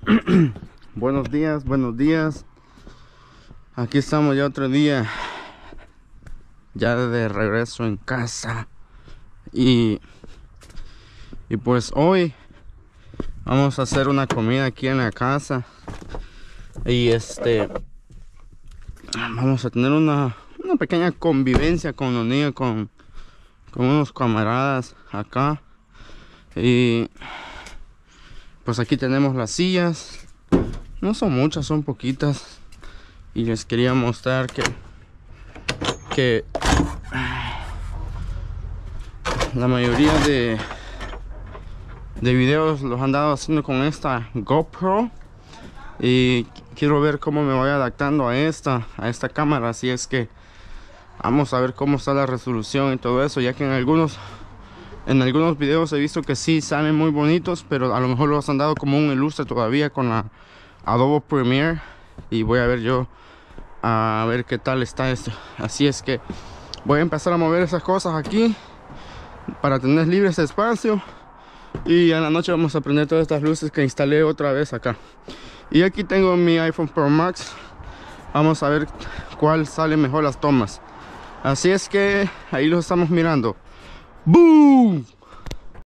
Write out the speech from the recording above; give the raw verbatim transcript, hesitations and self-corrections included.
Buenos días, buenos días. Aquí estamos ya otro día, ya de regreso en casa. Y, y pues hoy vamos a hacer una comida aquí en la casa. Y este, vamos a tener una, una pequeña convivencia con los niños, con, con unos camaradas acá. Y pues aquí tenemos las sillas. No son muchas, son poquitas. Y les quería mostrar que que la mayoría de de videos los han dado haciendo con esta GoPro, y quiero ver cómo me voy adaptando a esta a esta cámara. Así es que vamos a ver cómo está la resolución y todo eso, ya que en algunos en algunos videos he visto que sí salen muy bonitos, pero a lo mejor los han dado como un ilustre todavía con la Adobe Premiere. Y voy a ver yo a ver qué tal está esto. Así es que voy a empezar a mover esas cosas aquí para tener libre ese espacio. Y en la noche vamos a prender todas estas luces que instalé otra vez acá. Y aquí tengo mi iPhone Pro Max. Vamos a ver cuál sale mejor las tomas. Así es que ahí lo estamos mirando. ¡Boom!